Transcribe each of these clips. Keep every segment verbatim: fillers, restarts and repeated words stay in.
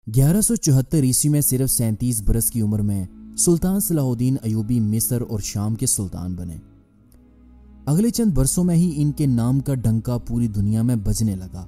گیارہ سو چوہتر عیسوی میں صرف سینتیس برس کی عمر میں سلطان صلاح الدین ایوبی مصر اور شام کے سلطان بنے۔ اگلے چند برسوں میں ہی ان کے نام کا ڈنکا پوری دنیا میں بجنے لگا۔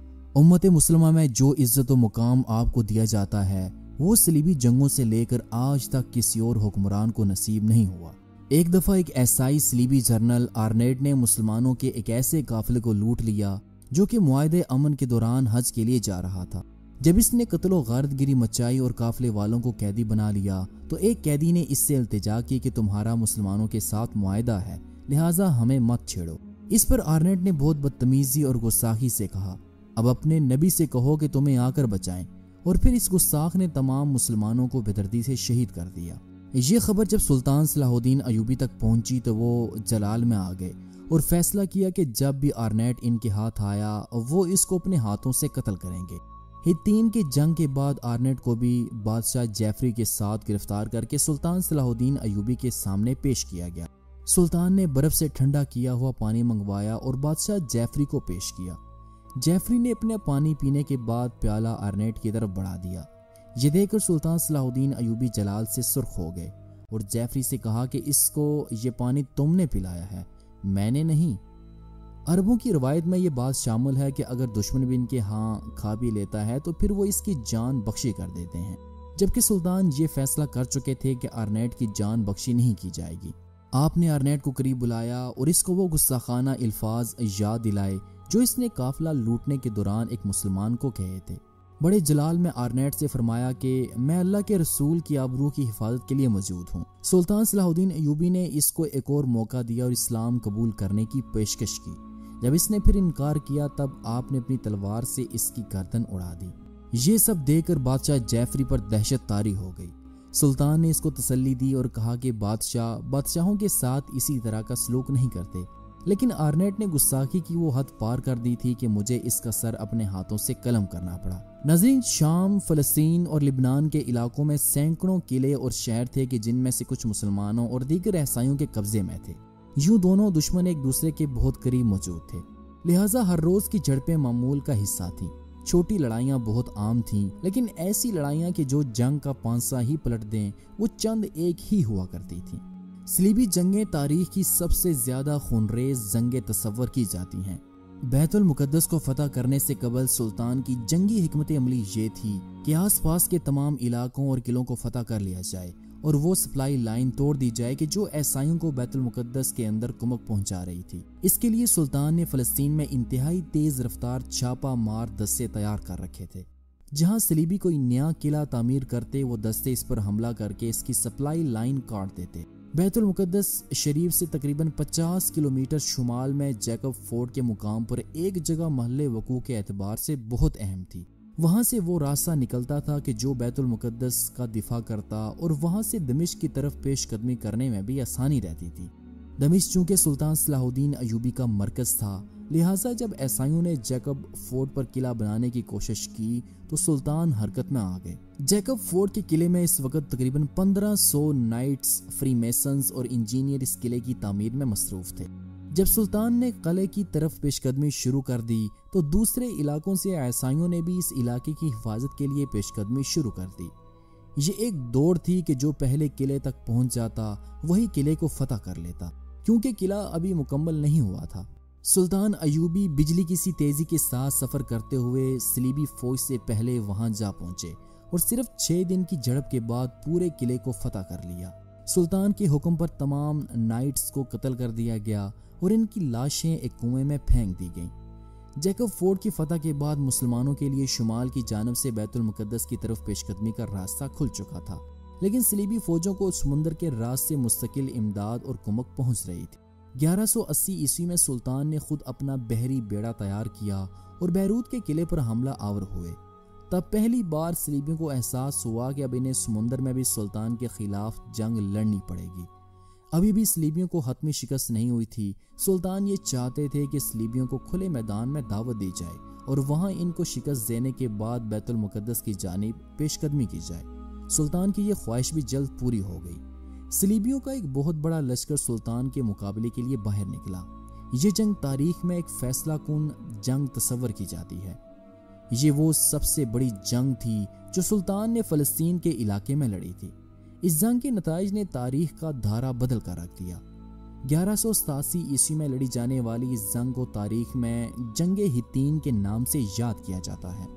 امت مسلمہ میں جو عزت و مقام آپ کو دیا جاتا ہے وہ صلیبی جنگوں سے لے کر آج تک کسی اور حکمران کو نصیب نہیں ہوا۔ ایک دفعہ ایک عیسائی صلیبی جنرل آرنیٹ نے مسلمانوں کے ایک ایسے قافلے کو لوٹ لیا جو کہ معاہدے امن کے دوران حج کے لیے جا رہا تھا۔ جب اس نے قتل و غارت گری مچائی اور قافلے والوں کو قیدی بنا لیا تو ایک قیدی نے اس سے التجا کی کہ تمہارا مسلمانوں کے ساتھ معاہدہ ہے، لہٰذا ہمیں مت چھیڑو۔ اس پر آرنیٹ نے بہت بدتمیزی اور گستاخی سے کہا، اب اپنے نبی سے کہو کہ تمہیں آ کر بچائیں، اور پھر اس گستاخ نے تمام مسلمانوں کو بے دردی سے شہید کر دیا۔ یہ خبر جب سلطان صلاح الدین ایوبی تک پہنچی تو وہ جلال میں آ گئے اور فیصلہ کیا کہ جب بھی آرنیٹ ان کے ہاتھ آیا وہ اس کو اپنے ہاتھوں سے قتل کریں گے۔ ہتین کے جنگ کے بعد آرنیٹ کو بھی بادشاہ جیفری کے ساتھ گرفتار کر کے سلطان صلاح الدین ایوبی کے سامنے پیش کیا گیا۔ سلطان نے برف سے ٹھنڈا کیا ہوا پانی منگوایا اور بادشاہ جیفری کو پیش کیا۔ جیفری نے اپنے پانی پینے کے بعد پیالہ آرنیٹ کی طرف بڑھا دیا۔ یہ دیکھ کر سلطان صلاح الدین ایوبی جلال سے سرخ ہو گئے اور جیفری سے کہا کہ اس کو یہ پانی تم نے پلایا ہے، میں نے نہیں۔ عربوں کی روایت میں یہ بات شامل ہے کہ اگر دشمن بھی ان کے ہاں کھا بھی لیتا ہے تو پھر وہ اس کی جان بخشی کر دیتے ہیں، جبکہ سلطان یہ فیصلہ کر چکے تھے کہ آرنیٹ کی جان بخشی نہیں کی جائے گی۔ آپ نے آرنیٹ کو قریب بلایا اور اس کو وہ گستاخانہ الفاظ یاد دلائے جو اس نے قافلہ لوٹنے کے دوران ایک مسلمان کو کہے تھے۔ بڑے جلال میں آرنیٹ سے فرمایا کہ میں اللہ کے رسول کی آبرو کی حفاظت کے لیے موجود ہوں۔ سلطان صلاح الدین ایوبی نے اس کو ایک اور موقع دیا اور اسلام قبول کرنے کی پیشکش کی۔ جب اس نے پھر انکار کیا تب آپ نے اپنی تلوار سے اس کی گردن اڑا دی۔ یہ سب دیکھ کر بادشاہ جیفری پر دہشت طاری ہو گئی۔ سلطان نے اس کو تسلی دی اور کہا کہ بادشاہ بادشاہوں کے ساتھ اسی طرح کا سلوک نہیں کرتے، لیکن آرنیٹ نے گستاخی کی وہ حد پار کر دی تھی کہ مجھے اس کا سر اپنے ہاتھوں سے قلم کرنا پڑا۔ ناظرین، شام، فلسطین اور لبنان کے علاقوں میں سینکڑوں قلعے اور شہر تھے کہ جن میں سے کچھ مسلمانوں اور دیگر عیسائیوں کے قبضے میں تھے۔ یوں دونوں دشمن ایک دوسرے کے بہت قریب موجود تھے، لہٰذا ہر روز کی جھڑپیں معمول کا حصہ تھیں۔ چھوٹی لڑائیاں بہت عام تھیں، لیکن ایسی لڑائیاں کہ جو جنگ کا پانسا ہی پلٹ دیں وہ چند ایک ہی ہوا کرتی تھیں۔ صلیبی جنگیں تاریخ کی سب سے زیادہ خونریز جنگیں تصور کی جاتی ہیں۔ بیت المقدس کو فتح کرنے سے قبل سلطان کی جنگی حکمت عملی یہ تھی کہ آس پاس کے تمام علاقوں اور قلعوں کو فتح کر لیا جائے اور وہ سپلائی لائن توڑ دی جائے کہ جو عیسائیوں کو بیت المقدس کے اندر کمک پہنچا رہی تھی۔ اس کے لیے سلطان نے فلسطین میں انتہائی تیز رفتار چھاپا مار دستے تیار کر رکھے تھے۔ جہاں صلیبی کوئی نیا قلعہ تعمیر کرتے وہ دستے اس پر حملہ کر کے اس کی سپلائی لائن کاٹ دیتے۔ بیت المقدس شریف سے تقریباً پچاس کلومیٹر شمال میں جیکب فورٹ کے مقام پر ایک جگہ محل وقوع کے اعتبار سے بہت اہم تھی۔ وہاں سے وہ راستہ نکلتا تھا کہ جو بیت المقدس کا دفاع کرتا اور وہاں سے دمشق کی طرف پیش قدمی کرنے میں بھی آسانی رہتی تھی۔ دمشق چونکہ سلطان صلاح الدین ایوبی کا مرکز تھا، لہٰذا جب عیسائیوں نے جیکب فورٹ پر قلعہ بنانے کی کوشش کی تو سلطان حرکت میں آ گئے۔ جیکب فورٹ کے قلعے میں اس وقت تقریباً پندرہ سو نائٹس، فری میسنز اور انجینئر اس قلعے کی تعمیر میں مصروف تھے۔ جب سلطان نے قلعے کی طرف پیش قدمی شروع کر دی تو دوسرے علاقوں سے عیسائیوں نے بھی اس علاقے کی حفاظت کے لیے پیش قدمی شروع کر دی۔ یہ ایک دوڑ تھی کہ جو پہلے قلعے تک پہنچ جاتا وہی قلعے کو فتح کر لیتا، کیونکہ قلعہ ابھی مکمل نہیں ہوا تھا۔ سلطان ایوبی بجلی کی سی تیزی کے ساتھ سفر کرتے ہوئے صلیبی فوج سے پہلے وہاں جا پہنچے اور صرف چھ دن کی جھڑپ کے بعد پورے قلعے کو فتح کر لیا۔ سلطان کے حکم پر تمام نائٹس کو قتل کر دیا گیا اور ان کی لاشیں ایک کنویں میں پھینک دی گئیں۔ جیکب فورٹ کی فتح کے بعد مسلمانوں کے لیے شمال کی جانب سے بیت المقدس کی طرف پیش قدمی کا راستہ کھل چکا تھا، لیکن صلیبی فوجوں کو سمندر کے راز سے مستقل امداد اور کمک پہنچ رہی تھی۔ گیارہ سو اسی عیسوی میں سلطان نے خود اپنا بحری بیڑا تیار کیا اور بیروت کے قلعے پر حملہ آور ہوئے۔ تب پہلی بار صلیبیوں کو احساس ہوا کہ اب انہیں سمندر میں بھی سلطان کے خلاف جنگ لڑنی پڑے گی۔ ابھی بھی صلیبیوں کو حتمی شکست نہیں ہوئی تھی۔ سلطان یہ چاہتے تھے کہ صلیبیوں کو کھلے میدان میں دعوت دی جائے اور وہاں ان کو شکست دینے کے بعد بیت المقدس کی جانب پیش قدمی کی جائے۔ سلطان کی یہ خواہش بھی جلد پوری ہو گئی۔ صلیبیوں کا ایک بہت بڑا لشکر سلطان کے مقابلے کے لیے باہر نکلا۔ یہ جنگ تاریخ میں ایک فیصلہ کن جنگ تصور کی جاتی ہے۔ یہ وہ سب سے بڑی جنگ تھی جو سلطان نے فلسطین کے علاقے میں لڑی تھی۔ اس جنگ کے نتائج نے تاریخ کا دھارا بدل کر رکھ دیا۔ گیارہ سو ستاسی عیسوی میں لڑی جانے والی اس جنگ کو تاریخ میں جنگ ہتین کے نام سے یاد کیا جاتا ہے۔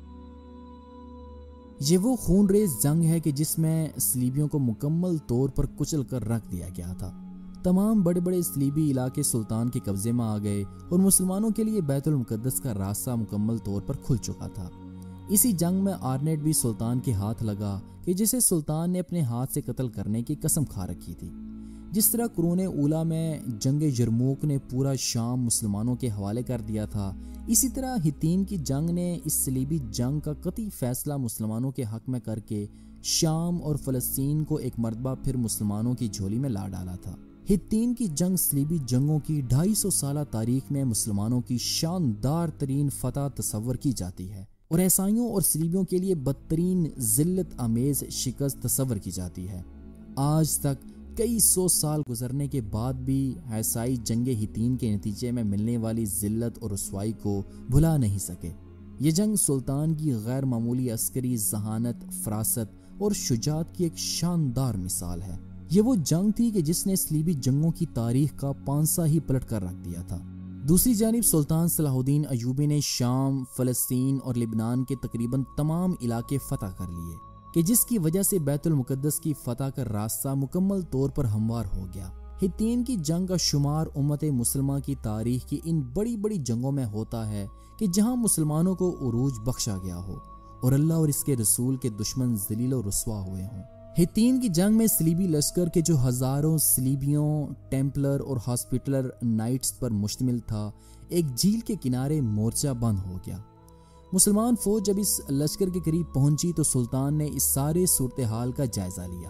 یہ وہ خون ریز جنگ ہے کہ جس میں صلیبیوں کو مکمل طور پر کچل کر رکھ دیا گیا تھا۔ تمام بڑے بڑے صلیبی علاقے سلطان کے قبضے میں آ گئے اور مسلمانوں کے لیے بیت المقدس کا راستہ مکمل طور پر کھل چکا تھا۔ اسی جنگ میں آرنیٹ بھی سلطان کے ہاتھ لگا کہ جسے سلطان نے اپنے ہاتھ سے قتل کرنے کی قسم کھا رکھی تھی۔ جس طرح قرون اولیٰ میں جنگ یرموک نے پورا شام مسلمانوں کے حوالے کر دیا تھا، اسی طرح ہتین کی جنگ نے اس صلیبی جنگ کا قطعی فیصلہ مسلمانوں کے حق میں کر کے شام اور فلسطین کو ایک مرتبہ پھر مسلمانوں کی جھولی میں لا ڈالا تھا۔ ہتین کی جنگ صلیبی جنگوں کی ڈھائی سو سالہ تاریخ میں مسلمانوں کی شاندار ترین فتح تصور کی جاتی ہے اور عیسائیوں اور صلیبیوں کے لیے بدترین ذلت آمیز شکست تصور کی جاتی ہے۔ آج تک کئی سو سال گزرنے کے بعد بھی عیسائی جنگ ہتین کے نتیجے میں ملنے والی ذلت اور رسوائی کو بھلا نہیں سکے۔ یہ جنگ سلطان کی غیر معمولی عسکری ذہانت، فراست اور شجاعت کی ایک شاندار مثال ہے۔ یہ وہ جنگ تھی کہ جس نے صلیبی جنگوں کی تاریخ کا پانسا ہی پلٹ کر رکھ دیا تھا۔ دوسری جانب سلطان صلاح الدین ایوبی نے شام، فلسطین اور لبنان کے تقریباً تمام علاقے فتح کر لیے کہ جس کی وجہ سے بیت المقدس کی فتح کا راستہ مکمل طور پر ہموار ہو گیا۔ ہتین کی جنگ کا شمار امت مسلمہ کی تاریخ کی ان بڑی بڑی جنگوں میں ہوتا ہے کہ جہاں مسلمانوں کو عروج بخشا گیا ہو اور اللہ اور اس کے رسول کے دشمن ذلیل و رسوا ہوئے ہوں۔ ہتین کی جنگ میں صلیبی لشکر کے جو ہزاروں صلیبیوں، ٹیمپلر اور ہاسپٹلر نائٹس پر مشتمل تھا، ایک جھیل کے کنارے مورچہ بند ہو گیا۔ مسلمان فوج جب اس لشکر کے قریب پہنچی تو سلطان نے اس سارے صورتحال کا جائزہ لیا۔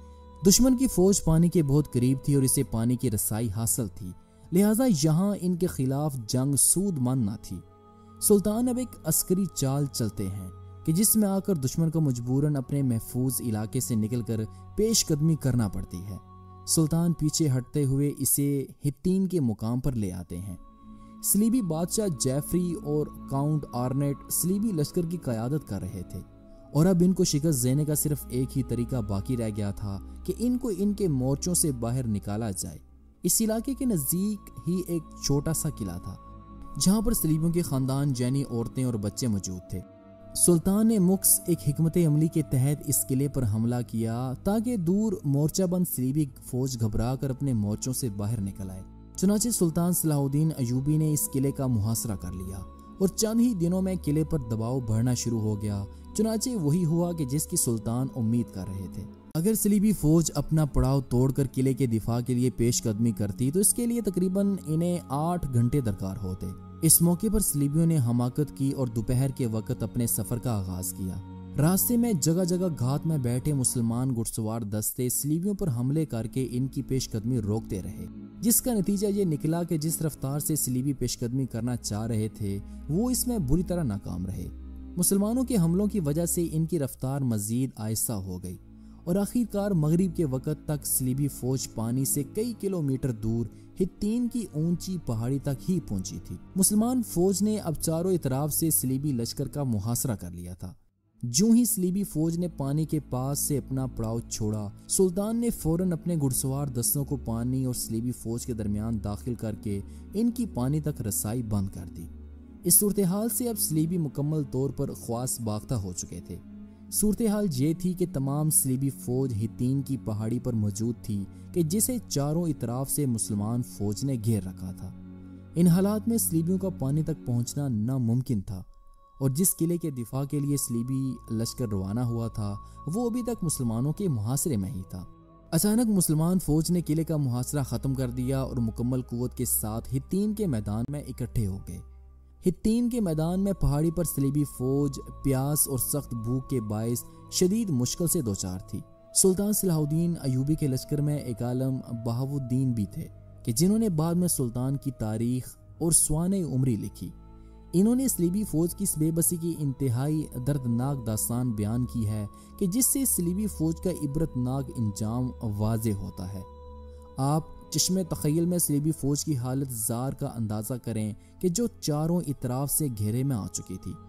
دشمن کی فوج پانی کے بہت قریب تھی اور اسے پانی کی رسائی حاصل تھی، لہٰذا یہاں ان کے خلاف جنگ سود مند نہ تھی۔ سلطان اب ایک عسکری چال چلتے ہیں کہ جس میں آ کر دشمن کو مجبوراً اپنے محفوظ علاقے سے نکل کر پیش قدمی کرنا پڑتی ہے۔ سلطان پیچھے ہٹتے ہوئے اسے ہتین کے مقام پر لے آتے ہیں۔ صلیبی بادشاہ جیفری اور کاؤنٹ آرنیٹ صلیبی لشکر کی قیادت کر رہے تھے اور اب ان کو شکست دینے کا صرف ایک ہی طریقہ باقی رہ گیا تھا کہ ان کو ان کے مورچوں سے باہر نکالا جائے۔ اس علاقے کے نزدیک ہی ایک چھوٹا سا قلعہ تھا جہاں پر صلیبیوں کے خاندان، جینی عورتیں اور بچے موجود تھے۔ سلطان نے مخص ایک حکمت عملی کے تحت اس قلعے پر حملہ کیا تاکہ دور مورچہ بند صلیبی فوج گھبرا کر اپنے مورچوں سے باہر نکل آئے۔ چنانچہ سلطان صلاح الدین ایوبی نے اس قلعے کا محاصرہ کر لیا اور چند ہی دنوں میں قلعے پر دباؤ بڑھنا شروع ہو گیا۔ چنانچہ وہی ہوا کہ جس کی سلطان امید کر رہے تھے۔ اگر صلیبی فوج اپنا پڑاؤ توڑ کر قلعے کے دفاع کے لیے پیش قدمی کرتی تو اس کے لیے تقریباً انہیں آٹھ گھنٹے درکار ہوتے۔ اس موقع پر صلیبیوں نے حماقت کی اور دوپہر کے وقت اپنے سفر کا آغاز کیا۔ راستے میں جگہ جگہ گھات میں بیٹھے مسلمان گھڑسوار دستے صلیبیوں پر حملے کر کے ان کی پیش قدمی روکتے رہے، جس کا نتیجہ یہ نکلا کہ جس رفتار سے صلیبی پیش قدمی کرنا چاہ رہے تھے وہ اس میں بری طرح ناکام رہے۔ مسلمانوں کے حملوں کی وجہ سے ان کی رفتار مزید آہستہ ہو گئی اور آخرکار مغرب کے وقت تک صلیبی فوج پانی سے کئی کلومیٹر دور ہتین کی اونچی پہاڑی تک ہی پہنچی تھی۔ مسلمان فوج نے اب چاروں اطراف سے صلیبی لشکر کا محاصرہ کر لیا تھا۔ جو ہی صلیبی فوج نے پانی کے پاس سے اپنا پڑاؤ چھوڑا، سلطان نے فوراً اپنے گھڑسوار دستوں کو پانی اور صلیبی فوج کے درمیان داخل کر کے ان کی پانی تک رسائی بند کر دی۔ اس صورتحال سے اب صلیبی مکمل طور پر خواص باختہ ہو چکے تھے۔ صورتحال یہ تھی کہ تمام صلیبی فوج ہتین کی پہاڑی پر موجود تھی کہ جسے چاروں اطراف سے مسلمان فوج نے گھیر رکھا تھا۔ ان حالات میں صلیبیوں کا پانی تک پہنچنا ناممکن تھا اور جس قلعے کے دفاع کے لیے صلیبی لشکر روانہ ہوا تھا وہ ابھی تک مسلمانوں کے محاصرے میں ہی تھا۔ اچانک مسلمان فوج نے قلعے کا محاصرہ ختم کر دیا اور مکمل قوت کے ساتھ ہتین کے میدان میں اکٹھے ہو گئے۔ ہتین کے میدان میں پہاڑی پر صلیبی فوج پیاس اور سخت بھوک کے باعث شدید مشکل سے دوچار تھی۔ سلطان صلاح الدین ایوبی کے لشکر میں ایک عالم بہاؤالدین بھی تھے کہ جنہوں نے بعد میں سلطان کی تاریخ اور سوانح عمری لکھی۔ انہوں نے صلیبی فوج کی بے بسی کی انتہائی دردناک داستان بیان کی ہے کہ جس سے صلیبی فوج کا عبرتناک انجام واضح ہوتا ہے۔ آپ چشم تخیل میں صلیبی فوج کی حالت زار کا اندازہ کریں کہ جو چاروں اطراف سے گھیرے میں آ چکی تھی۔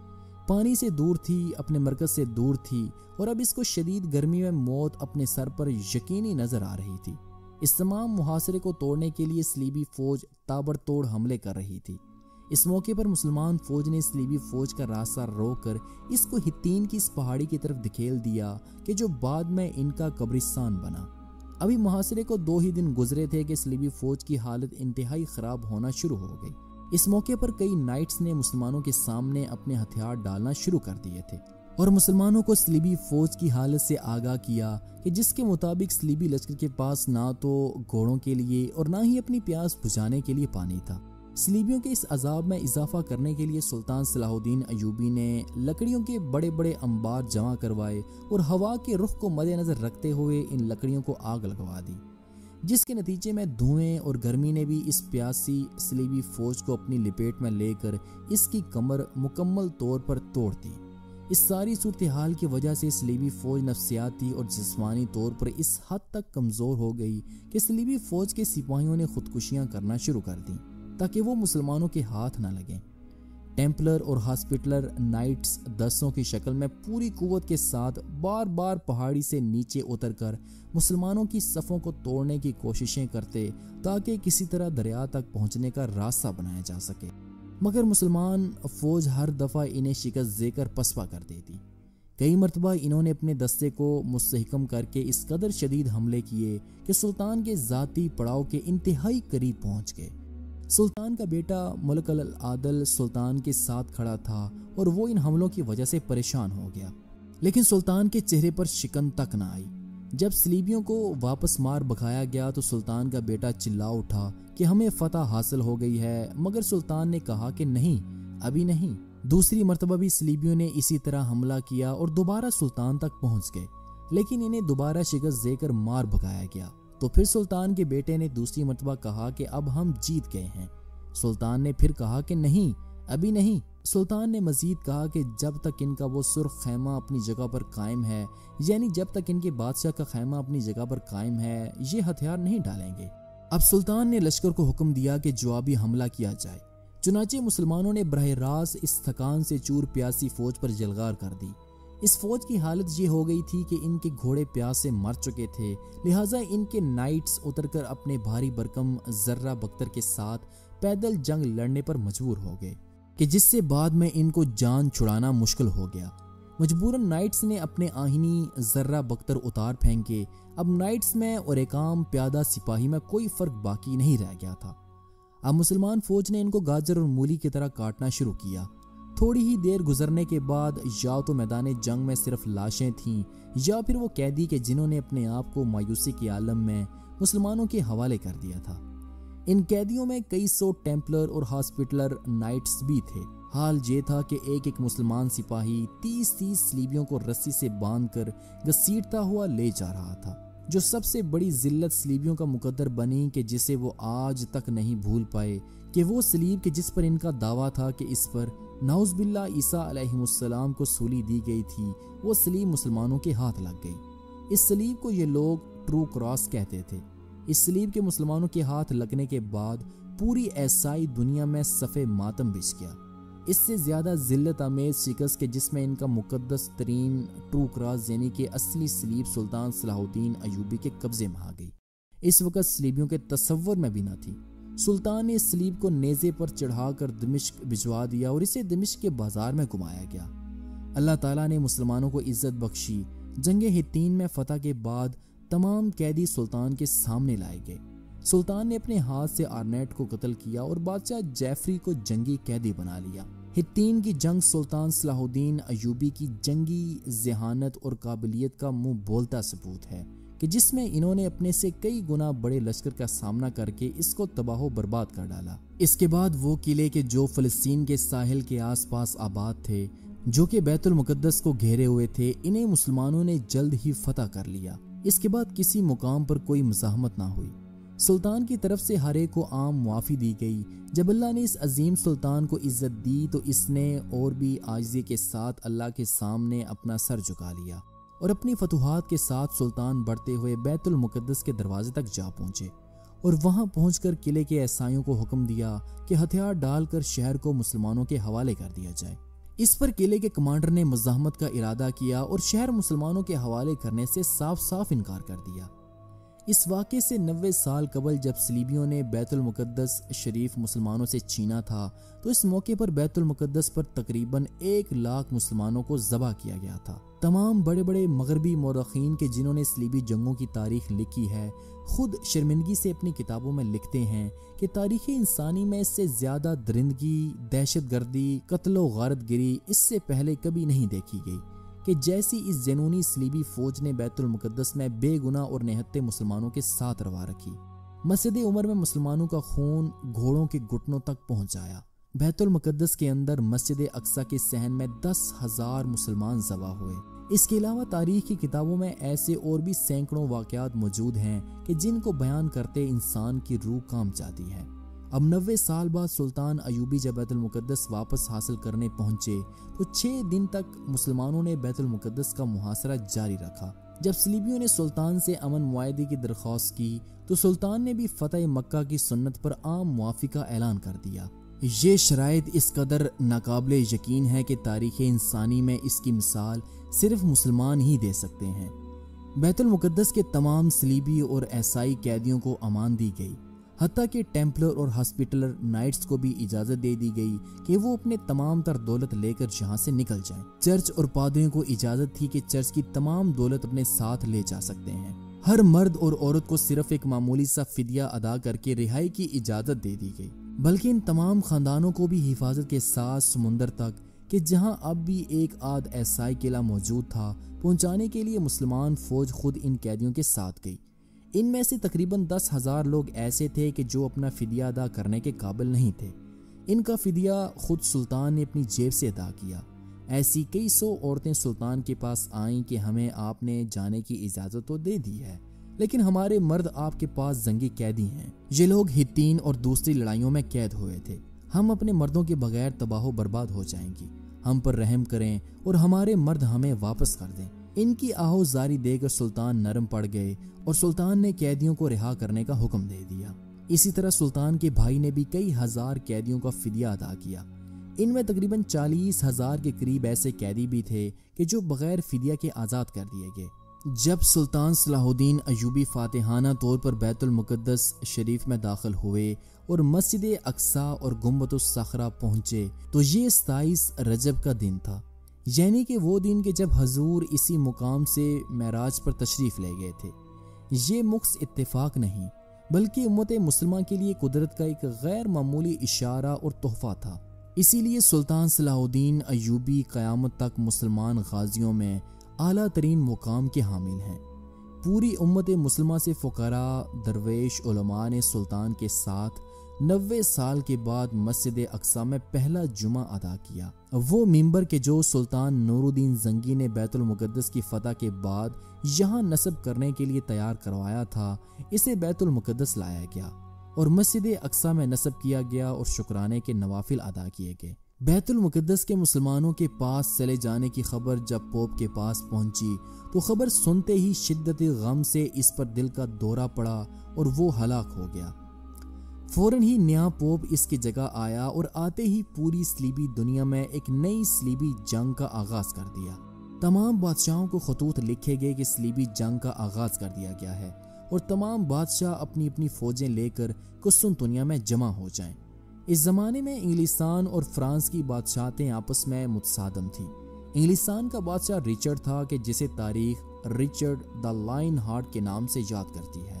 پانی سے دور تھی، اپنے مرکز سے دور تھی، اور اب اس کو شدید گرمی میں موت اپنے سر پر یقینی نظر آ رہی تھی۔ اس تمام محاصرے کو توڑنے کے لیے صلیبی فوج تابڑتوڑ حملے کر رہی تھی۔ اس موقع پر مسلمان فوج نے صلیبی فوج کا راستہ روک کر اس کو ہتین کی اس پہاڑی کی طرف دھکیل دیا کہ جو بعد میں ان کا قبرستان بنا۔ ابھی محاصرے کو دو ہی دن گزرے تھے کہ صلیبی فوج کی حالت انتہائی خراب ہونا شروع ہو گئی۔ اس موقع پر کئی نائٹس نے مسلمانوں کے سامنے اپنے ہتھیار ڈالنا شروع کر دیے تھے اور مسلمانوں کو صلیبی فوج کی حالت سے آگاہ کیا کہ جس کے مطابق صلیبی لشکر کے پاس نہ تو گھوڑوں کے لیے اور نہ ہی اپنی پیاس بجھانے کے لیے پانی تھا۔ صلیبیوں کے اس عذاب میں اضافہ کرنے کے لیے سلطان صلاح الدین ایوبی نے لکڑیوں کے بڑے بڑے انبار جمع کروائے اور ہوا کے رخ کو مد نظر رکھتے ہوئے ان لکڑیوں کو آگ لگوا دی، جس کے نتیجے میں دھوئیں اور گرمی نے بھی اس پیاسی صلیبی فوج کو اپنی لپیٹ میں لے کر اس کی کمر مکمل طور پر توڑ دی۔ اس ساری صورتحال کی وجہ سے صلیبی فوج نفسیاتی اور جسمانی طور پر اس حد تک کمزور ہو گئی کہ صلیبی فوج کے سپاہیوں نے خودکشیاں کرنا شروع کر دیں تاکہ وہ مسلمانوں کے ہاتھ نہ لگیں۔ ٹیمپلر اور ہاسپٹلر نائٹس دسوں کی شکل میں پوری قوت کے ساتھ بار بار پہاڑی سے نیچے اتر کر مسلمانوں کی صفوں کو توڑنے کی کوششیں کرتے تاکہ کسی طرح دریا تک پہنچنے کا راستہ بنایا جا سکے، مگر مسلمان فوج ہر دفعہ انہیں شکست دے کر پسپا کر دیتی۔ کئی مرتبہ انہوں نے اپنے دستے کو مستحکم کر کے اس قدر شدید حملے کیے کہ سلطان کے ذاتی پڑاؤ کے انتہائی قریب پہنچ گئے۔ سلطان کا بیٹا ملک العادل سلطان کے ساتھ کھڑا تھا اور وہ ان حملوں کی وجہ سے پریشان ہو گیا، لیکن سلطان کے چہرے پر شکن تک نہ آئی۔ جب صلیبیوں کو واپس مار بکھایا گیا تو سلطان کا بیٹا چلا اٹھا کہ ہمیں فتح حاصل ہو گئی ہے، مگر سلطان نے کہا کہ نہیں، ابھی نہیں۔ دوسری مرتبہ بھی صلیبیوں نے اسی طرح حملہ کیا اور دوبارہ سلطان تک پہنچ گئے، لیکن انہیں دوبارہ شکست دے کر مار بھگایا گیا۔ تو پھر سلطان کے بیٹے نے دوسری مرتبہ کہا کہ اب ہم جیت گئے ہیں۔ سلطان نے پھر کہا کہ نہیں، ابھی نہیں۔ سلطان نے مزید کہا کہ جب تک ان کا وہ سرخ خیمہ اپنی جگہ پر قائم ہے، یعنی جب تک ان کے بادشاہ کا خیمہ اپنی جگہ پر قائم ہے، یہ ہتھیار نہیں ڈالیں گے۔ اب سلطان نے لشکر کو حکم دیا کہ جوابی حملہ کیا جائے۔ چنانچہ مسلمانوں نے براہ راست اس تھکان سے چور پیاسی فوج پر جلغار کر دی۔ اس فوج کی حالت یہ ہو گئی تھی کہ ان کے گھوڑے پیاس سے مر چکے تھے، لہٰذا ان کے نائٹس اتر کر اپنے بھاری برکم ذرہ بختر کے ساتھ پیدل جنگ لڑنے پر مجبور ہو گئے کہ جس سے بعد میں ان کو جان چھڑانا مشکل ہو گیا۔ مجبوراً نائٹس نے اپنے آہنی ذرہ بختر اتار پھینکے۔ اب نائٹس میں اور ایک عام پیادہ سپاہی میں کوئی فرق باقی نہیں رہ گیا تھا۔ اب مسلمان فوج نے ان کو گاجر اور مولی کی طرح کاٹنا شروع کیا۔ تھوڑی ہی دیر گزرنے کے بعد یا تو میدان جنگ میں صرف لاشیں تھیں یا پھر وہ قیدی کے جنہوں نے اپنے آپ کو مایوسی کے عالم میں مسلمانوں کے حوالے کر دیا تھا۔ ان قیدیوں میں کئی سو ٹیمپلر اور ہاسپٹلر نائٹس بھی تھے۔ حال یہ تھا کہ ایک ایک مسلمان سپاہی تیس تیس صلیبیوں کو رسی سے باندھ کر گھسیٹتا ہوا لے جا رہا تھا، جو سب سے بڑی ذلت صلیبیوں کا مقدر بنی کہ جسے وہ آج تک نہیں بھول پائے کہ وہ صلیب کے جس پر ان کا دعویٰ تھا کہ اس پر نعوذ باللہ عیسیٰ علیہ السلام کو سولی دی گئی تھی، وہ صلیب مسلمانوں کے ہاتھ لگ گئی۔ اس صلیب کو یہ لوگ ٹرو کراس کہتے تھے۔ اس صلیب کے مسلمانوں کے ہاتھ لگنے کے بعد پوری عیسائی دنیا میں صف ماتم بچھ گیا۔ اس سے زیادہ ذلت آمیز شکست کہ جس میں ان کا مقدس ترین ٹرو کراس یعنی کہ اصلی صلیب سلطان صلاح الدین ایوبی کے قبضے میں آ گئی، اس وقت صلیبیوں کے تصور میں بھی نہ تھی۔ سلطان نے اس صلیب کو نیزے پر چڑھا کر دمشق بھجوا دیا اور اسے دمشق کے بازار میں گھمایا گیا۔ اللہ تعالیٰ نے مسلمانوں کو عزت بخشی۔ جنگ ہتین میں فتح کے بعد تمام قیدی سلطان کے سامنے لائے گئے۔ سلطان نے اپنے ہاتھ سے آرنیٹ کو قتل کیا اور بادشاہ جیفری کو جنگی قیدی بنا لیا۔ ہتین کی جنگ سلطان صلاح الدین ایوبی کی جنگی ذہانت اور قابلیت کا منہ بولتا ثبوت ہے کہ جس میں انہوں نے اپنے سے کئی گنا بڑے لشکر کا سامنا کر کے اس کو تباہ و برباد کر ڈالا۔ اس کے بعد وہ قلعے کے جو فلسطین کے ساحل کے آس پاس آباد تھے، جو کہ بیت المقدس کو گھیرے ہوئے تھے، انہیں مسلمانوں نے جلد ہی فتح کر لیا۔ اس کے بعد کسی مقام پر کوئی مزاحمت نہ ہوئی۔ سلطان کی طرف سے ہر ایک کو عام معافی دی گئی۔ جب اللہ نے اس عظیم سلطان کو عزت دی تو اس نے اور بھی عاجزی کے ساتھ اللہ کے سامنے اپنا سر جھکا لیا اور اپنی فتوحات کے ساتھ سلطان بڑھتے ہوئے بیت المقدس کے دروازے تک جا پہنچے اور وہاں پہنچ کر قلعے کے عیسائیوں کو حکم دیا کہ ہتھیار ڈال کر شہر کو مسلمانوں کے حوالے کر دیا جائے۔ اس پر قلعے کے کمانڈر نے مزاحمت کا ارادہ کیا اور شہر مسلمانوں کے حوالے کرنے سے صاف صاف انکار کر دیا۔ اس واقعے سے نوے سال قبل جب صلیبیوں نے بیت المقدس شریف مسلمانوں سے چھینا تھا تو اس موقع پر بیت المقدس پر تقریباً ایک لاکھ مسلمانوں کو ذبح کیا گیا تھا۔ تمام بڑے بڑے مغربی مورخین کے جنہوں نے صلیبی جنگوں کی تاریخ لکھی ہے خود شرمندگی سے اپنی کتابوں میں لکھتے ہیں کہ تاریخ انسانی میں اس سے زیادہ درندگی، دہشت گردی، قتل و غارت گری اس سے پہلے کبھی نہیں دیکھی گئی کہ جیسی اس جنونی صلیبی فوج نے بیت المقدس میں بے گناہ اور نہتے مسلمانوں کے ساتھ روا رکھی۔ مسجد عمر میں مسلمانوں کا خون گھوڑوں کے گھٹنوں تک پہنچایا۔ بیت المقدس کے اندر مسجد اقصی کے صحن میں دس ہزار مسلمان ذبح ہوئے۔ اس کے علاوہ تاریخ کی کتابوں میں ایسے اور بھی سینکڑوں واقعات موجود ہیں کہ جن کو بیان کرتے انسان کی روح کانپ جاتی ہے۔ اب نوے سال بعد سلطان ایوبی جب بیت المقدس واپس حاصل کرنے پہنچے تو چھ دن تک مسلمانوں نے بیت المقدس کا محاصرہ جاری رکھا۔ جب صلیبیوں نے سلطان سے امن معاہدے کی درخواست کی تو سلطان نے بھی فتح مکہ کی سنت پر عام معافی کا اعلان کر دیا۔ یہ شرائط اس قدر ناقابل یقین ہے کہ تاریخ انسانی میں اس کی مثال صرف مسلمان ہی دے سکتے ہیں۔ بیت المقدس کے تمام صلیبی اور عیسائی قیدیوں کو امان دی گئی، حتیٰ کہ ٹیمپلر اور ہاسپٹلر نائٹس کو بھی اجازت دے دی گئی کہ وہ اپنے تمام تر دولت لے کر یہاں سے نکل جائیں۔ چرچ اور پادریوں کو اجازت تھی کہ چرچ کی تمام دولت اپنے ساتھ لے جا سکتے ہیں۔ ہر مرد اور عورت کو صرف ایک معمولی سا فدیہ ادا کر کے رہائی کی اجازت دے دی گئی، بلکہ ان تمام خاندانوں کو بھی حفاظت کے ساتھ سمندر تک کہ جہاں اب بھی ایک آدھ عیسائی قلعہ موجود تھا پہنچانے کے لیے مسلمان فوج خود ان قیدیوں کے ساتھ گئی۔ ان میں سے تقریباً دس ہزار لوگ ایسے تھے کہ جو اپنا فدیہ ادا کرنے کے قابل نہیں تھے۔ ان کا فدیہ خود سلطان نے اپنی جیب سے ادا کیا۔ ایسی کئی سو عورتیں سلطان کے پاس آئیں کہ ہمیں آپ نے جانے کی اجازت تو دے دی ہے، لیکن ہمارے مرد آپ کے پاس جنگی قیدی ہیں۔ یہ لوگ ہتین اور دوسری لڑائیوں میں قید ہوئے تھے۔ ہم اپنے مردوں کے بغیر تباہ و برباد ہو جائیں گی۔ ہم پر رحم کریں اور ہمارے مرد ہمیں واپس کر دیں۔ ان کی آہو زاری دے کر سلطان نرم پڑ گئے اور سلطان نے قیدیوں کو رہا کرنے کا حکم دے دیا۔ اسی طرح سلطان کے بھائی نے بھی کئی ہزار قیدیوں کا فدیہ ادا کیا۔ ان میں تقریباً چالیس ہزار کے قریب ایسے قیدی بھی تھے کہ جو بغیر فدیہ کے آزاد کر دیے گئے۔ جب سلطان صلاح الدین ایوبی فاتحانہ طور پر بیت المقدس شریف میں داخل ہوئے اور مسجد اقصی اور گنبد الصخرہ پہنچے تو یہ ستائیس رجب کا دن تھا، یعنی کہ وہ دن کہ جب حضور اسی مقام سے معراج پر تشریف لے گئے تھے۔ یہ مخص اتفاق نہیں بلکہ امت مسلمہ کے لیے قدرت کا ایک غیر معمولی اشارہ اور تحفہ تھا۔ اسی لیے سلطان صلاح الدین ایوبی قیامت تک مسلمان غازیوں میں اعلیٰ ترین مقام کے حامل ہیں۔ پوری امت مسلمہ سے فقراء، درویش، علماء نے سلطان کے ساتھ نوے سال کے بعد مسجد اقصی میں پہلا جمعہ ادا کیا۔ وہ ممبر کے جو سلطان نور الدین زنگی نے بیت المقدس کی فتح کے بعد یہاں نصب کرنے کے لیے تیار کروایا تھا، اسے بیت المقدس لایا گیا اور مسجد اقصی میں نصب کیا گیا اور شکرانے کے نوافل ادا کیے گئے۔ بیت المقدس کے مسلمانوں کے پاس چلے جانے کی خبر جب پوپ کے پاس پہنچی تو خبر سنتے ہی شدت غم سے اس پر دل کا دورہ پڑا اور وہ ہلاک ہو گیا۔ فوراً ہی نیا پوپ اس کی جگہ آیا اور آتے ہی پوری صلیبی دنیا میں ایک نئی صلیبی جنگ کا آغاز کر دیا۔ تمام بادشاہوں کو خطوط لکھے گئے کہ صلیبی جنگ کا آغاز کر دیا گیا ہے اور تمام بادشاہ اپنی اپنی فوجیں لے کر قسطنطنیہ میں جمع ہو جائیں۔ اس زمانے میں انگلستان اور فرانس کی بادشاہتیں آپس میں متصادم تھیں۔ انگلستان کا بادشاہ رچرڈ تھا کہ جسے تاریخ رچرڈ دا لائن ہارٹ کے نام سے یاد کرتی ہے۔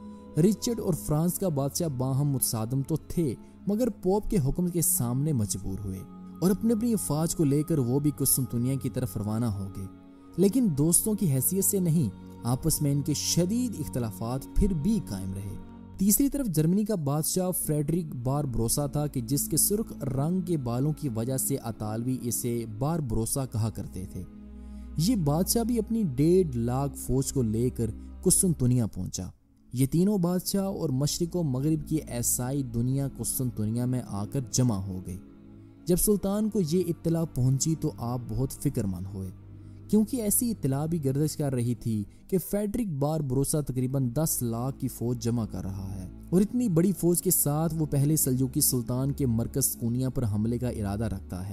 رچرڈ اور فرانس کا بادشاہ باہم متصادم تو تھے مگر پوپ کے حکم کے سامنے مجبور ہوئے اور اپنے اپنی افواج کو لے کر وہ بھی قسطنطنیہ کی طرف روانہ ہو گئے، لیکن دوستوں کی حیثیت سے نہیں، آپس میں ان کے شدید اختلافات پھر بھی قائم رہے۔ تیسری طرف جرمنی کا بادشاہ فریڈرک باربروسا تھا کہ جس کے سرخ رنگ کے بالوں کی وجہ سے اطالوی اسے باربروسا کہا کرتے تھے۔ یہ بادشاہ بھی اپنی ڈیڑھ لاکھ فوج کو لے کر قسطنطنیہ پہنچا۔ یہ تینوں بادشاہ اور مشرق و مغرب کی عیسائی دنیا قسطنطنیہ میں آ کر جمع ہو گئی۔ جب سلطان کو یہ اطلاع پہنچی تو آپ بہت فکر مند ہوئے، کیونکہ ایسی اطلاع بھی گردش کر رہی تھی کہ فریڈرک باربروسا تقریباً دس لاکھ کی فوج جمع کر رہا ہے اور اتنی بڑی فوج کے ساتھ وہ پہلے سلجوقی سلطان کے مرکز کونیا پر حملے کا ارادہ رکھتا ہے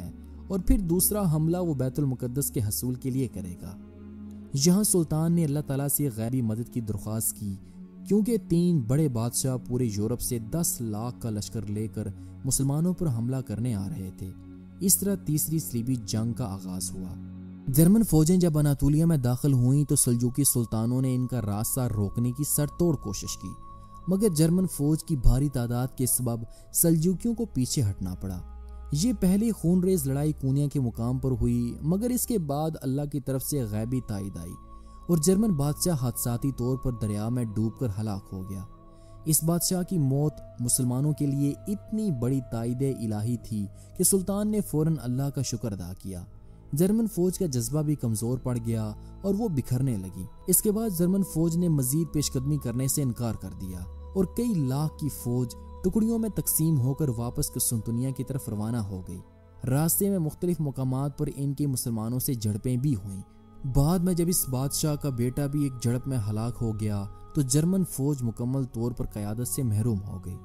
اور پھر دوسرا حملہ وہ بیت المقدس کے حصول کے لیے کرے گا۔ یہاں سلطان نے اللہ تعالیٰ سے غیبی مدد کی درخواست کی، کیونکہ تین بڑے بادشاہ پورے یورپ سے دس لاکھ کا لشکر لے کر مسلمانوں پر حملہ کرنے آ رہے تھے۔ اس طرح تیسری صلیبی جنگ کا آغاز ہوا۔ جرمن فوجیں جب اناطولیہ میں داخل ہوئیں تو سلجوقی سلطانوں نے ان کا راستہ روکنے کی سر توڑ کوشش کی، مگر جرمن فوج کی بھاری تعداد کے سبب سلجوقیوں کو پیچھے ہٹنا پڑا۔ یہ پہلی خون ریز لڑائی کونیا کے مقام پر ہوئی، مگر اس کے بعد اللہ کی طرف سے غیبی تائید آئی اور جرمن بادشاہ حادثاتی طور پر دریا میں ڈوب کر ہلاک ہو گیا۔ اس بادشاہ کی موت مسلمانوں کے لیے اتنی بڑی تائید الہی تھی کہ سلطان نے فوراً اللہ کا شکر ادا کیا۔ جرمن فوج کا جذبہ بھی کمزور پڑ گیا اور وہ بکھرنے لگی۔ اس کے بعد جرمن فوج نے مزید پیش قدمی کرنے سے انکار کر دیا اور کئی لاکھ کی فوج ٹکڑیوں میں تقسیم ہو کر واپس قسطنطنیہ کی طرف روانہ ہو گئی۔ راستے میں مختلف مقامات پر ان کے مسلمانوں سے جھڑپیں بھی ہوئیں۔ بعد میں جب اس بادشاہ کا بیٹا بھی ایک جھڑپ میں ہلاک ہو گیا تو جرمن فوج مکمل طور پر قیادت سے محروم ہو گئی۔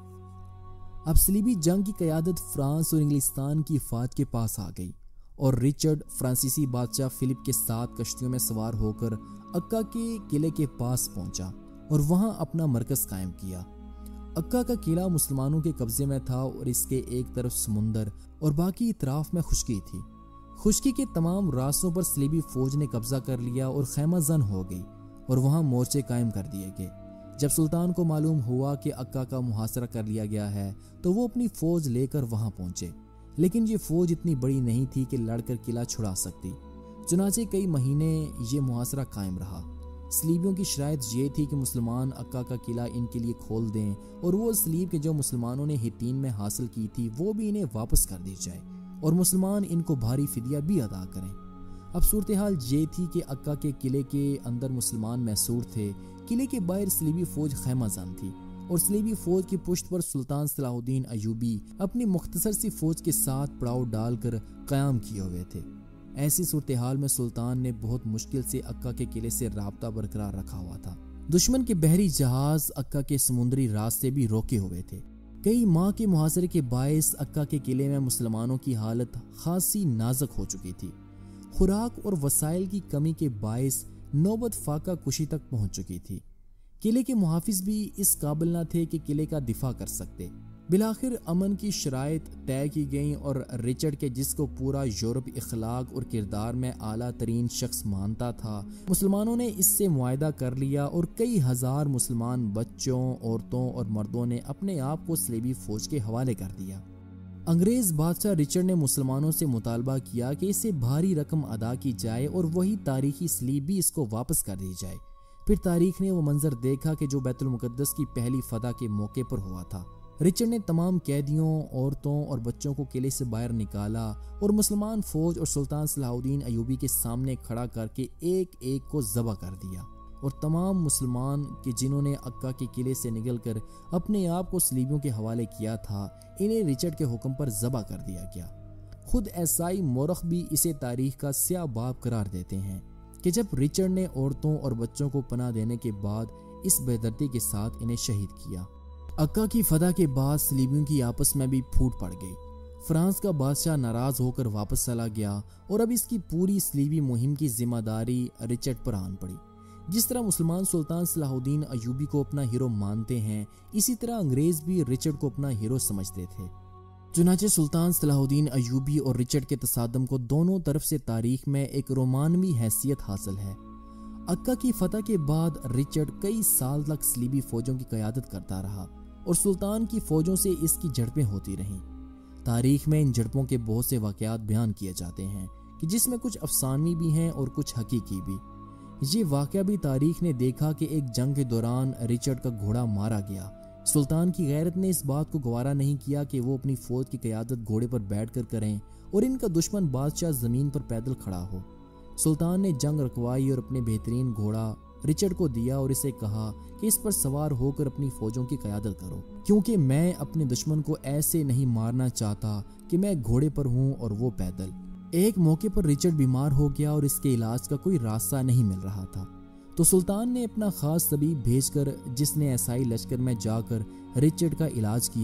اب صلیبی جنگ کی قیادت فرانس اور انگلستان کی افواج کے پاس آ گئی اور رچرڈ فرانسیسی بادشاہ فلپ کے ساتھ کشتیوں میں سوار ہو کر اکا کے قلعے کے پاس پہنچا اور وہاں اپنا مرکز قائم کیا۔ اکا کا قلعہ مسلمانوں کے قبضے میں تھا اور اس کے ایک طرف سمندر اور باقی اطراف میں خشکی تھی۔ خشکی کے تمام راستوں پر صلیبی فوج نے قبضہ کر لیا اور خیمہ زن ہو گئی اور وہاں مورچے قائم کر دیے گئے۔ جب سلطان کو معلوم ہوا کہ اکا کا محاصرہ کر لیا گیا ہے تو وہ اپنی فوج لے کر وہاں پہنچے، لیکن یہ فوج اتنی بڑی نہیں تھی کہ لڑ کر قلعہ چھڑا سکتی۔ چنانچہ کئی مہینے یہ محاصرہ قائم رہا۔ صلیبیوں کی شرائط یہ تھی کہ مسلمان اکا کا قلعہ ان کے لیے کھول دیں اور وہ صلیب کے جو مسلمانوں نے ہتین میں حاصل کی تھی وہ بھی انہیں واپس کر دی جائے اور مسلمان ان کو بھاری فدیہ بھی ادا کریں۔ اب صورتحال یہ تھی کہ اکا کے قلعے کے اندر مسلمان محصور تھے، قلعے کے باہر صلیبی فوج خیمہ زن تھی اور صلیبی فوج کی پشت پر سلطان صلاح الدین ایوبی اپنی مختصر سی فوج کے ساتھ پڑاؤ ڈال کر قیام کیے ہوئے تھے۔ ایسی صورتحال میں سلطان نے بہت مشکل سے اکا کے قلعے سے رابطہ برقرار رکھا ہوا تھا۔ دشمن کے بحری جہاز اکا کے سمندری راستے بھی روکے ہوئے تھے۔ کئی ماہ کے محاصرے کے باعث اکا کے قلعے میں مسلمانوں کی حالت خاصی نازک ہو چکی تھی۔ خوراک اور وسائل کی کمی کے باعث نوبت فاقہ کشی تک پہنچ چکی تھی۔ قلعے کے محافظ بھی اس قابل نہ تھے کہ قلعے کا دفاع کر سکتے۔ بالآخر امن کی شرائط طے کی گئیں اور رچرڈ کے جس کو پورا یورپ اخلاق اور کردار میں اعلیٰ ترین شخص مانتا تھا، مسلمانوں نے اس سے معاہدہ کر لیا اور کئی ہزار مسلمان بچوں، عورتوں اور مردوں نے اپنے آپ کو صلیبی فوج کے حوالے کر دیا۔ انگریز بادشاہ رچرڈ نے مسلمانوں سے مطالبہ کیا کہ اسے بھاری رقم ادا کی جائے اور وہی تاریخی صلیب بھی اس کو واپس کر دی جائے۔ پھر تاریخ نے وہ منظر دیکھا کہ جو بیت المقدس کی پہلی فتح کے موقع پر ہوا تھا۔ رچرڈ نے تمام قیدیوں، عورتوں اور بچوں کو قلعے سے باہر نکالا اور مسلمان فوج اور سلطان صلاح الدین ایوبی کے سامنے کھڑا کر کے ایک ایک کو ذبح کر دیا اور تمام مسلمان کہ جنہوں نے اکا کے قلعے سے نکل کر اپنے آپ کو صلیبیوں کے حوالے کیا تھا، انہیں رچرڈ کے حکم پر ذبح کر دیا گیا۔ خود عیسائی مورخ بھی اسے تاریخ کا سیاہ باب قرار دیتے ہیں کہ جب رچرڈ نے عورتوں اور بچوں کو پناہ دینے کے بعد اس بے دردی کے ساتھ انہیں شہید کیا۔ اکا کی فتح کے بعد صلیبیوں کی آپس میں بھی پھوٹ پڑ گئی۔ فرانس کا بادشاہ ناراض ہو کر واپس چلا گیا اور اب اس کی پوری صلیبی مہم کی ذمہ داری رچرڈ پر آن پڑی۔ جس طرح مسلمان سلطان صلاح الدین ایوبی کو اپنا ہیرو مانتے ہیں، اسی طرح انگریز بھی رچرڈ کو اپنا ہیرو سمجھتے تھے۔ چنانچہ سلطان صلاح الدین ایوبی اور رچرڈ کے تصادم کو دونوں طرف سے تاریخ میں ایک رومانوی حیثیت حاصل ہے۔ اکا کی فتح کے بعد رچرڈ کئی سال تک صلیبی فوجوں کی قیادت کرتا رہا اور سلطان کی فوجوں سے اس کی جھڑپیں ہوتی رہیں۔ تاریخ میں ان جھڑپوں کے بہت سے واقعات بیان کیے جاتے ہیں کہ جس میں کچھ افسانوی بھی ہیں اور کچھ حقیقی بھی۔ یہ واقعہ بھی تاریخ نے دیکھا کہ ایک جنگ کے دوران رچرڈ کا گھوڑا مارا گیا۔ سلطان کی غیرت نے اس بات کو گوارا نہیں کیا کہ وہ اپنی فوج کی قیادت گھوڑے پر بیٹھ کر کریں اور ان کا دشمن بادشاہ زمین پر پیدل کھڑا ہو۔ سلطان نے جنگ رکوائی اور اپنے بہترین گھوڑا رچرڈ کو دیا اور اسے کہا کہ اس پر سوار ہو کر اپنی فوجوں کی قیادت کرو، کیونکہ میں اپنے دشمن کو ایسے نہیں مارنا چاہتا کہ میں گھوڑے پر ہوں اور وہ پیدل۔ ایک موقع پر رچرڈ بیمار ہو گیا اور اس کے علاج کا کوئی راستہ نہیں مل رہا تھا، تو سلطان نے اپنا خاص طبیب بھیج کر، جس نے عیسائی لشکر میں جا کر رچرڈ کا علاج کیا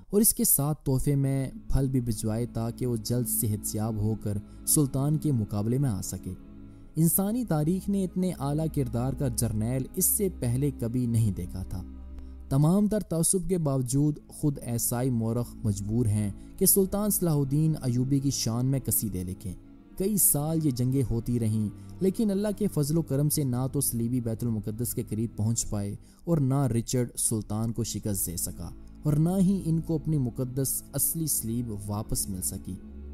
اور اس کے ساتھ تحفے میں پھل بھی بھجوائے تاکہ وہ جلد صحت یاب ہو کر سلطان کے مقابلے میں آ سکے۔ انسانی تاریخ نے اتنے اعلیٰ کردار کا جرنیل اس سے پہلے کبھی نہیں دیکھا تھا۔ تمام تر تعصب کے باوجود خود ایسائی مورخ مجبور ہیں کہ سلطان صلاح الدین ایوبی کی شان میں قصیدے لکھیں۔ کئی سال یہ جنگیں ہوتی رہیں، لیکن اللہ کے فضل و کرم سے نہ تو صلیبی بیت المقدس کے قریب پہنچ پائے اور نہ رچرڈ سلطان کو شکست دے سکا، اور نہ ہی ان کو اپنی مقدس اصلی صلیب واپس مل سکی۔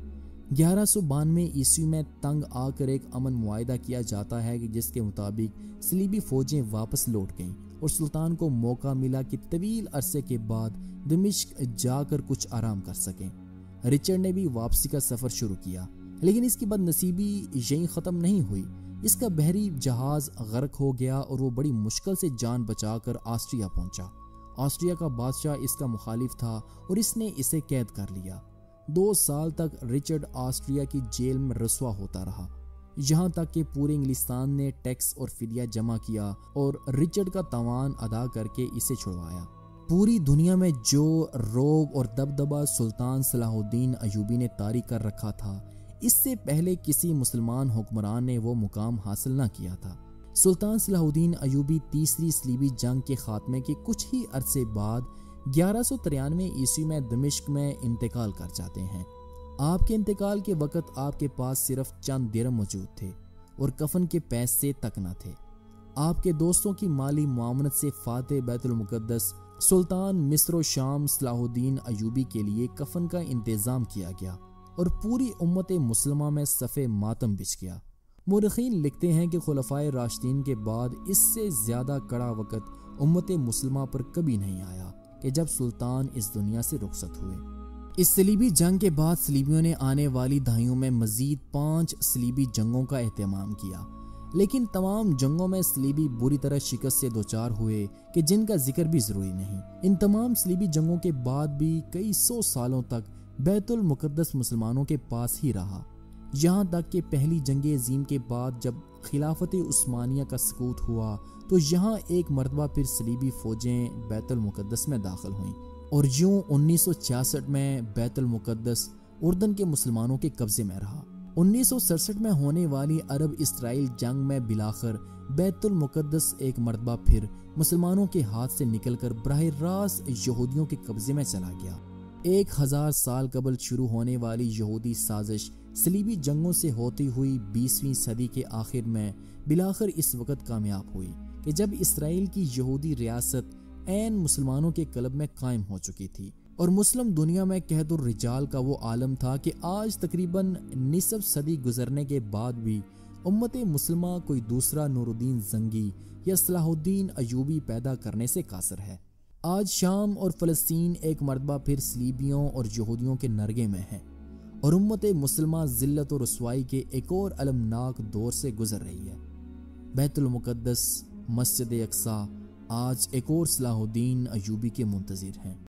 گیارہ سو بانوے عیسوی میں تنگ آ کر ایک امن معاہدہ کیا جاتا ہے کہ جس کے مطابق صلیبی فوجیں واپس لوٹ گئیں اور سلطان کو موقع ملا کہ طویل عرصے کے بعد دمشق جا کر کچھ آرام کر سکیں۔ رچرڈ نے بھی واپسی کا سفر شروع کیا، لیکن اس کی بد نصیبی یہیں ختم نہیں ہوئی۔ اس کا بحری جہاز غرق ہو گیا اور وہ بڑی مشکل سے جان بچا کر آسٹریا پہنچا۔ آسٹریا کا بادشاہ اس کا مخالف تھا اور اس نے اسے قید کر لیا۔ دو سال تک رچرڈ آسٹریا کی جیل میں رسوا ہوتا رہا، یہاں تک کہ پورے انگلستان نے ٹیکس اور فدیہ جمع کیا اور رچرڈ کا تاوان ادا کر کے اسے چھڑوایا۔ پوری دنیا میں جو روب اور دبدبہ سلطان صلاح الدین ایوبی نے طاری کر رکھا تھا، اس سے پہلے کسی مسلمان حکمران نے وہ مقام حاصل نہ کیا تھا۔ سلطان صلاح الدین ایوبی تیسری صلیبی جنگ کے خاتمے کے کچھ ہی عرصے بعد گیارہ سو ترانوے عیسوی میں دمشق میں انتقال کر جاتے ہیں۔ آپ کے انتقال کے وقت آپ کے پاس صرف چند درہم موجود تھے اور کفن کے پیسے تک نہ تھے۔ آپ کے دوستوں کی مالی معاونت سے فاتح بیت المقدس سلطان مصر و شام صلاح الدین ایوبی کے لیے کفن کا انتظام کیا گیا اور پوری امت مسلمہ میں صف ماتم بچھ گیا۔ مورخین لکھتے ہیں کہ خلفائے راشدین کے بعد اس سے زیادہ کڑا وقت امت مسلمہ پر کبھی نہیں آیا کہ جب سلطان اس دنیا سے رخصت ہوئے۔ اس صلیبی جنگ کے بعد صلیبیوں نے آنے والی دہائیوں میں مزید پانچ صلیبی جنگوں کا اہتمام کیا، لیکن تمام جنگوں میں صلیبی بری طرح شکست سے دوچار ہوئے کہ جن کا ذکر بھی ضروری نہیں۔ ان تمام صلیبی جنگوں کے بعد بھی کئی سو سالوں تک بیت المقدس مسلمانوں کے پاس ہی رہا، یہاں تک کہ پہلی جنگ عظیم کے بعد جب خلافت عثمانیہ کا سقوط ہوا تو یہاں ایک مرتبہ پھر صلیبی فوجیں بیت المقدس میں داخل ہوئیں، اور یوں انیس سو چھیاسٹھ میں بیت المقدس اردن کے مسلمانوں کے قبضے میں رہا۔ انیس سو سڑسٹھ میں ہونے والی عرب اسرائیل جنگ میں بلاخر بیت المقدس ایک مرتبہ پھر مسلمانوں کے ہاتھ سے نکل کر براہ راست یہودیوں کے قبضے میں چلا گیا۔ ایک ہزار سال قبل شروع ہونے والی یہودی سازش صلیبی جنگوں سے ہوتی ہوئی بیسویں صدی کے آخر میں بلاخر اس وقت کامیاب ہوئی کہ جب اسرائیل کی یہودی ریاست عین مسلمانوں کے قلب میں قائم ہو چکی تھی، اور مسلم دنیا میں قحط الرجال کا وہ عالم تھا کہ آج تقریباً نصف صدی گزرنے کے بعد بھی امت مسلمہ کوئی دوسرا نور الدین زنگی یا صلاح الدین ایوبی پیدا کرنے سے قاصر ہے۔ آج شام اور فلسطین ایک مرتبہ پھر صلیبیوں اور یہودیوں کے نرگے میں ہے، اور امت مسلمہ ذلت و رسوائی کے ایک اور المناک دور سے گزر رہی ہے۔ بیت المقدس، مسجد اقصی آج ایک اور صلاح الدین ایوبی کے منتظر ہیں۔